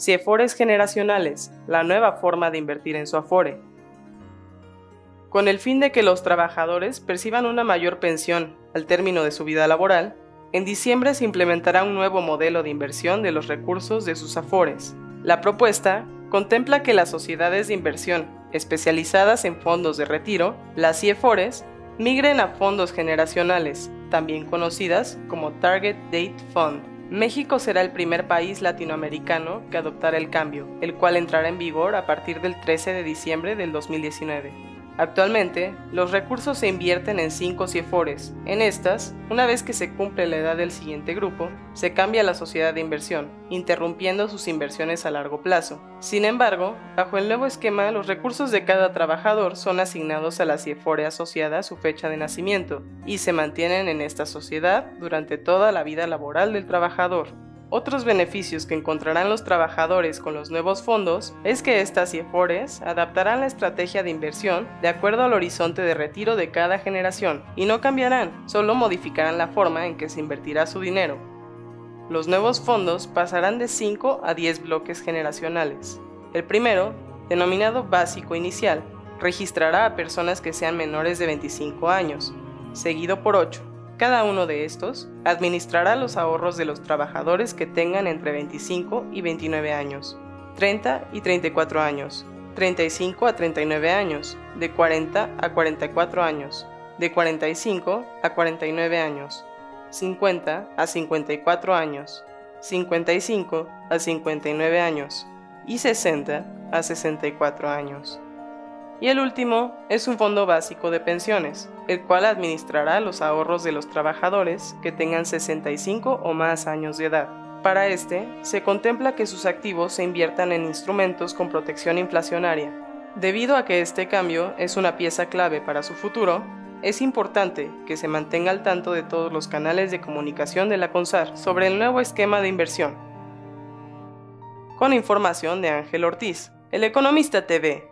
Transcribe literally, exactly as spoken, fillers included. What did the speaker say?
CIEFORES generacionales, la nueva forma de invertir en su Afore. Con el fin de que los trabajadores perciban una mayor pensión al término de su vida laboral, en diciembre se implementará un nuevo modelo de inversión de los recursos de sus Afores. La propuesta contempla que las sociedades de inversión especializadas en fondos de retiro, las CIEFORES, migren a fondos generacionales, también conocidas como Target Date Fund. México será el primer país latinoamericano que adoptará el cambio, el cual entrará en vigor a partir del trece de diciembre del dos mil diecinueve. Actualmente, los recursos se invierten en cinco CIEFORES. En estas, una vez que se cumple la edad del siguiente grupo, se cambia a la sociedad de inversión, interrumpiendo sus inversiones a largo plazo. Sin embargo, bajo el nuevo esquema, los recursos de cada trabajador son asignados a la CIEFORE asociada a su fecha de nacimiento y se mantienen en esta sociedad durante toda la vida laboral del trabajador. Otros beneficios que encontrarán los trabajadores con los nuevos fondos es que estas CIEFORES adaptarán la estrategia de inversión de acuerdo al horizonte de retiro de cada generación y no cambiarán, solo modificarán la forma en que se invertirá su dinero. Los nuevos fondos pasarán de cinco a diez bloques generacionales. El primero, denominado básico inicial, registrará a personas que sean menores de veinticinco años, seguido por ocho. Cada uno de estos administrará los ahorros de los trabajadores que tengan entre veinticinco y veintinueve años, treinta y treinta y cuatro años, treinta y cinco a treinta y nueve años, de cuarenta a cuarenta y cuatro años, de cuarenta y cinco a cuarenta y nueve años, cincuenta a cincuenta y cuatro años, cincuenta y cinco a cincuenta y nueve años y sesenta a sesenta y cuatro años. Y el último es un fondo básico de pensiones, el cual administrará los ahorros de los trabajadores que tengan sesenta y cinco o más años de edad. Para este, se contempla que sus activos se inviertan en instrumentos con protección inflacionaria. Debido a que este cambio es una pieza clave para su futuro, es importante que se mantenga al tanto de todos los canales de comunicación de la CONSAR sobre el nuevo esquema de inversión. Con información de Ángel Ortiz, El Economista T V.